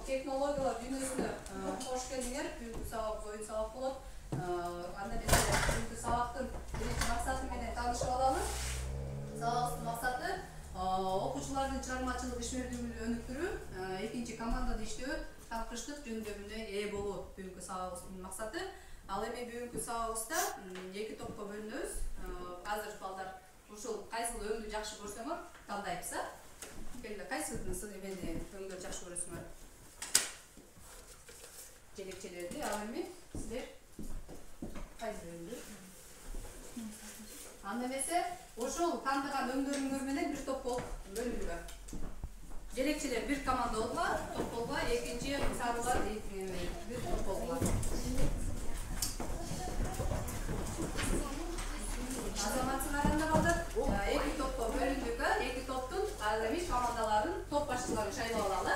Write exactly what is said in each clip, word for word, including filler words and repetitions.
технологиялар дүйнөсүнө кош келдиңер. Бүгүнкү сабак оюн сабак болот. Анда биз бүгүнкү сабактын биринчи максаты менен таанышып алалы. Сабактын максаты окуучулардын чыгармачылык ишмердүүлүгүн өнүктүрүү, экинчи командада иштөө, тапкырчтык жөндөмүнө ээ болуу бүгүнкү сабагыбыздын максаты. Ал эми бүгүнкү сабагыбызда эки топко бөлүнөбүз. Азыр балдар ушул кайсыл өңдү жакшы көрсөңөр тандайбыз, а? Келе кайсысын эмени өңдү жакшы көрөсүңөр? Желекчелерди, ал эми силер кайсы өңдү? Анда эмесе ошол тандаган өңдөрүңөр менен бир топ болуп бөлүнгүлө. Желекчелер бир команда болуп, топ болуп, экинчи сарылар бир топ болуп. Азаматсыңар анда балдар, эки топко бөлүндүк, эки топтун ал эми командаларын, топ башчыларын шайлап алалы.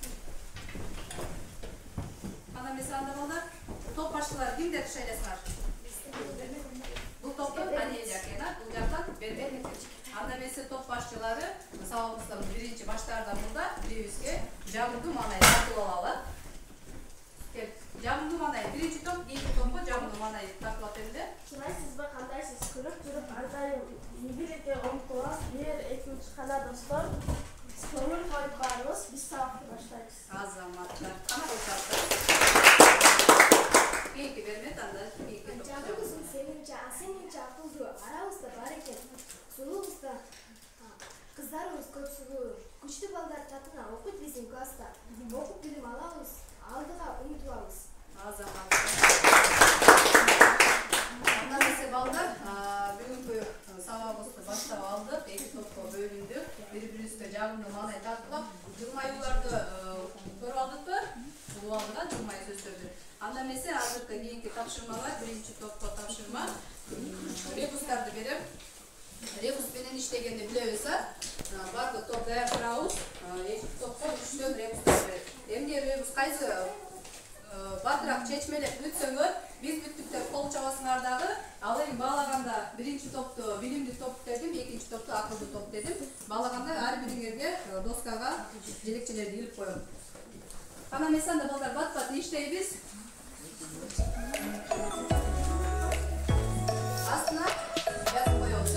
Анда эмесе анда балдар, топ башчылары кимдерди шайласыңар? Бул топтун Анелия экен, бул жактан Бербек экен. Анда эмесе топ башчылары сабагыбыздын биринчи баштаардан мурда бирибизге Жабылдуу Манай тартып алалы. Кел, Жабылдуу Манай биринчи топ, экинчи топко Жабылдуу Манай тартып атабылды. Сылайсызбы, кандайсыз? Көрүп туруп, ардайым бирге омтулат, бир экинчи кана достор. Көңүл коюп барыбыз, биз сабакты баштайбыз. Азаматтар, кана кылсаңыздар. Кийинки бермет, анда кийинки топ. Жабылдуусун сенинче, сенинче акылдуу, арабызда бар экен. Сулуубузда кыздарыбыз көп сулуу, күчтүү балдар татына окуйт биздин класста. Окуп билим алабыз, алдыга умтулабыз. Азаматтар. Анда эмесе балдар, бүгүнкү сабагыбызды баштап алдык, эки топко бөлүндүк, бири-бирибизге Жабылдуу Манай тартуулап, жылмаюуларды көрүп алдыкпы? Улуу алдыга жылмай сөздөрдү. Анда эмесе азыркы кийинки тапшырмага, биринчи топко тапшырма, ребустарды берем. Ребус менен иштегенди билебиз, а? Бардык топ даяр турабыз, эки топко үчтөн ребустар берет. Эмне ребус кайсы батыраак чечмелеп бүтсөңөр, биз бүттүк деп кол чабасыңар дагы, ал эми баалаганда биринчи топту билимдүү топ дедим, экинчи топту акылдуу топ дедим. Баалаганда ар бириңерге доскага желекчелерди илип коем. Кана эмесе анда балдар бат-бат иштейбиз. Астына жазып коебуз, а?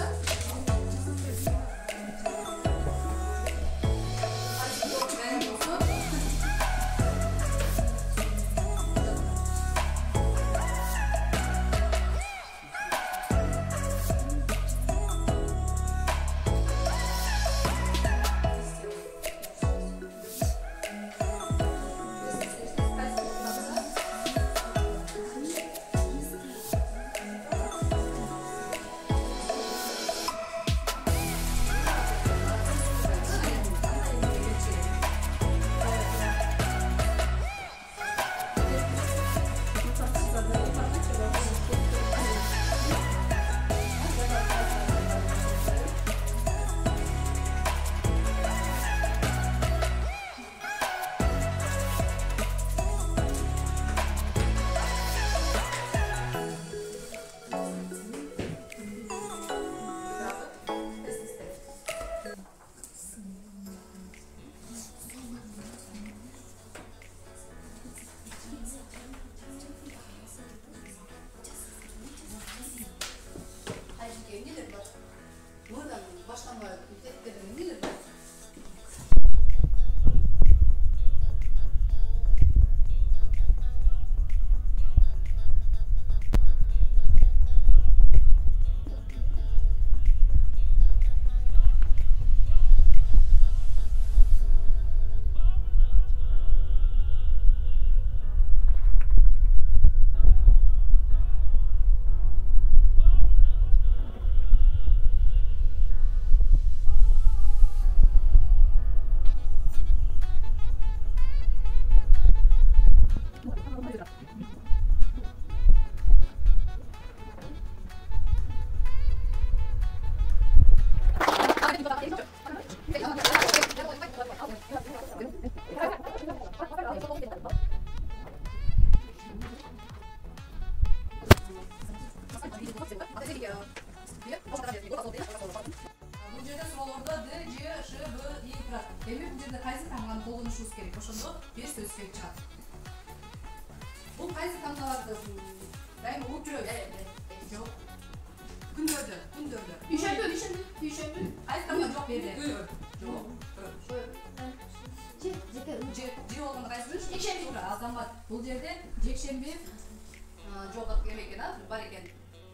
керек. Ошондо бир сөз келип чыгат. Бул кайсы таңдаларды дайыма угуп жүрөбүз. Жок. Күндөрдө, күндөрдө. Дүйшөмбү, дүйшөмбү, дүйшөмбү. Кайсы таңда жок берди? Жок. Же, жеке Же, же болгондо кайсы? Жекшемби. Туура, Азамат. Бул жерде жекшемби жок экен, а? Бар экен.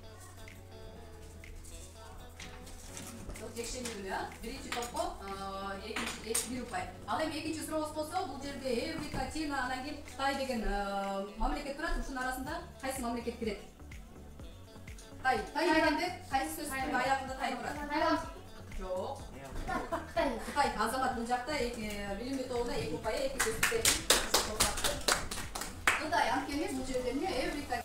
Жекшемби күнү, а? Биринчи топко, экинчи эки бир упай. Ал эми экинчи сурообуз болсо, бул жерде Эврика, Чина, анан кийин Кытай деген мамлекет турат. Ушунун арасында кайсы мамлекет кирет? Тай, тай дегенде кайсы сөздүн аягында тай турат? Тайланд. Жок. Кытай. Кытай, Азамат бул жакта билим тобунда эки упай, эки сөздү. Кытай, анткени бул жерде эмне? Эврика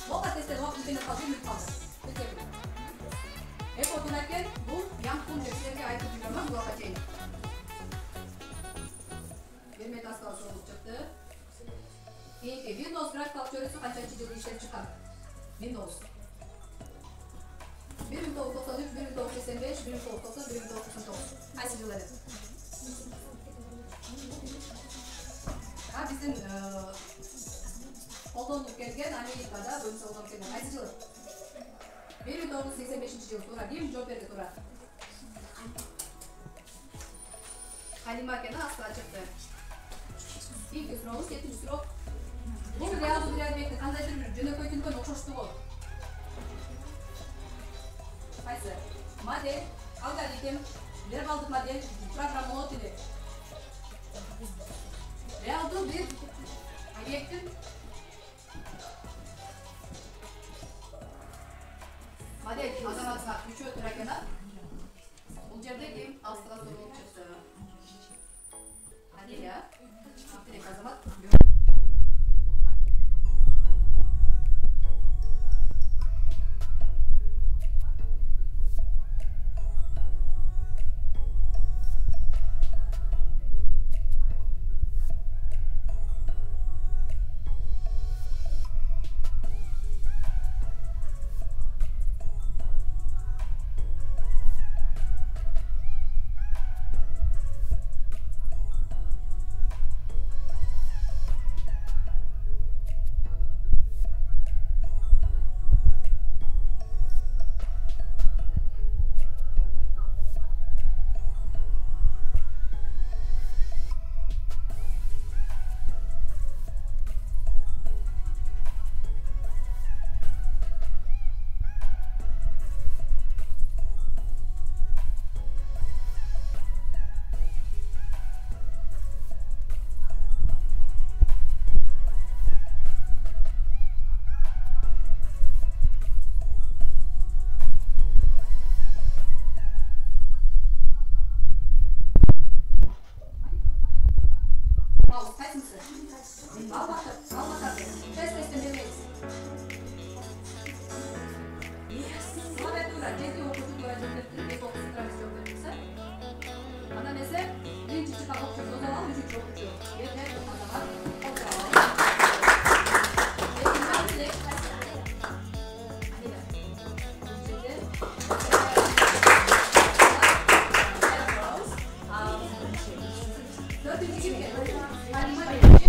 Oka testten vakit içinde kaldı, ümit kaldı. Peki. Hep oturarken bu yankın hepsilerine ait bir zaman bu vaka çeyin. Bir metastal sorup çıktı. Keyinki Windows grafik teorisi kaçıncı yılda işlep çıkan? Windows. bir bin dokuz yüz doksan üç, bir bin dokuz yüz seksen beş, bir bin dokuz yüz doksan, bir bin dokuz yüz doksan dokuz. Qaysi yılları? Ha bizim қолданылып келген Америкада бөлімші қолданылып келген. Қайсы жылы? bir bin dokuz yüz seksen beş жылы тура. Ким жооп берди тура? Халима экен, асла чыкты. Экинчи сурооңуз, жетинчи суроо. Бул реалдуу реалбекти кандайдыр бир жөнөкөй түнкөн окшоштугу? Кайсы? Модель, алгоритм, вербалдык модель, программалоо тили. Реалдуу бир объекттин модель азаматка үчөө тура экен. Бул жерде ким астыга суроо чыкты? Аделя, Абдирек азамат. Dördüncü kim geldi? Halima Bey.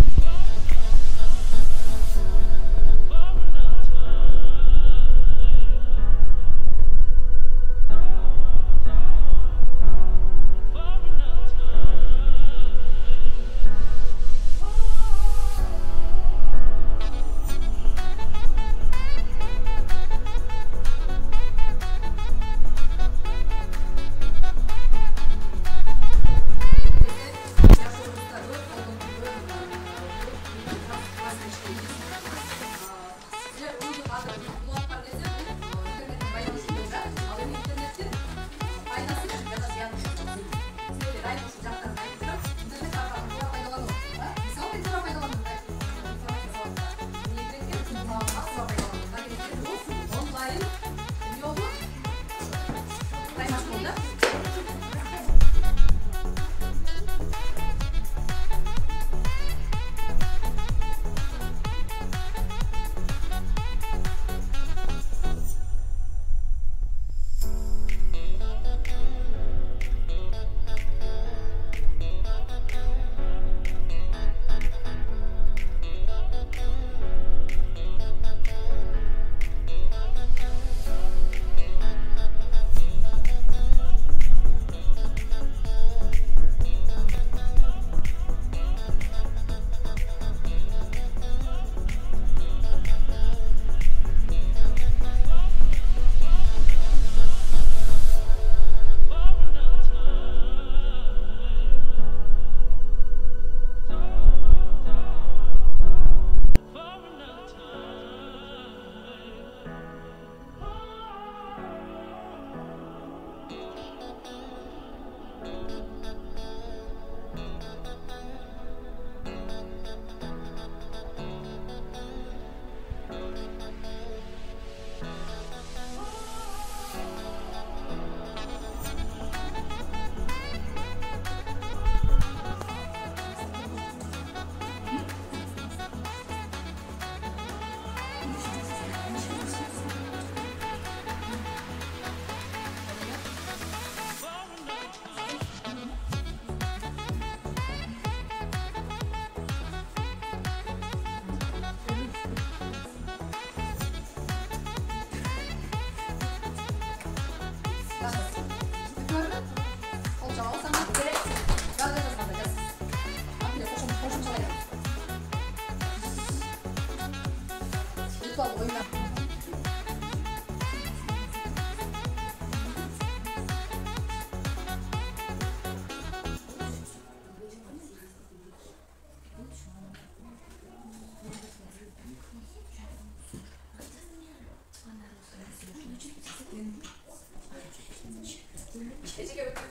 Эчеге өтүп.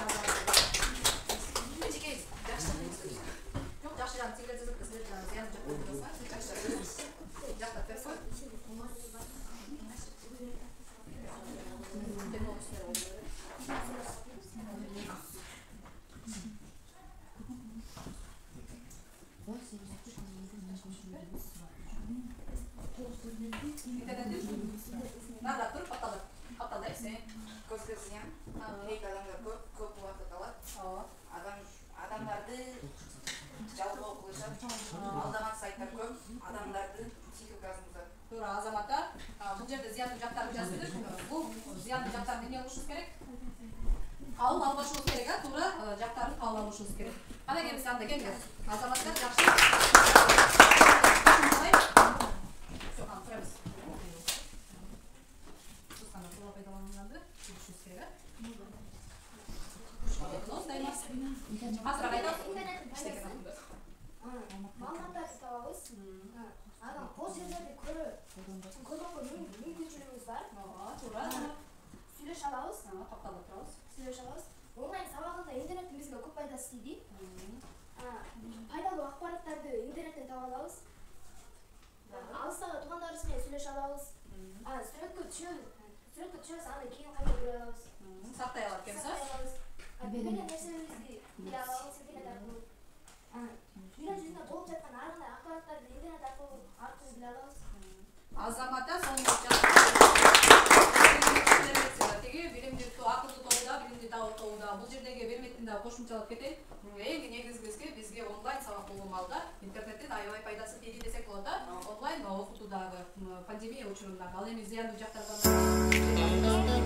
Эчеге жакшы эмес. Жок, жакшы жан силер силер жан зыян жок болса, жакшы. Жакта берсен. Надо туруп катталып. Катталды сен. Көзгө зыян. Керек адамдар көп, көп убакыт алат. Адам адамдарды жалгоо кылышат. Алдаган сайттар көп. Адамдарды психикасын бузат. Туура Азамата, бул жерде зыяндуу жактарын жаздыр. Бул зыяндуу жактарды эмне кылышыбыз керек? Кабыл албашыбыз керек, а туура жактарын кабыл алышыбыз керек. Кана келиңиз анда келиңиз. Азаматтар жакшы. Азыр айтат. Маалыматтарды табабыз. Анан бул жерлерди көрө көргөнгө мүмкүнчүлүгүбүз бар. Ооба, туура. Сүйлөшө алабыз. Токтолуп турабыз. Сүйлөшө алабыз. Онлайн сабагында интернеттин бизге көп пайдасы тийди. Пайдалуу акпараттарды интернеттен таба алабыз. Алыстагы туугандарыбыз менен сүйлөшө алабыз. Сүрөткө түшөбүз. Сүрөткө түшөбүз, аны кийин кайра көрө алабыз. Сактай алат экенсиз. Билген нерселерибизди биле алабыз интернет аркылуу. Дүйнө жүзүндө болуп жаткан ар кандай акпараттарды интернет аркылуу аркылуу биле алабыз. Азамата сонун теги билимдүү акылдуу тобуда, билимдүү тобуда бул жердеги бермектин да кошумчалап кетейин. Эң негизгиси бизге онлайн сабак болгон маалда интернеттин аябай пайдасы тийди десек болот. Онлайн окутуудагы пандемия учурундагы ал эми зыяндуу жактардан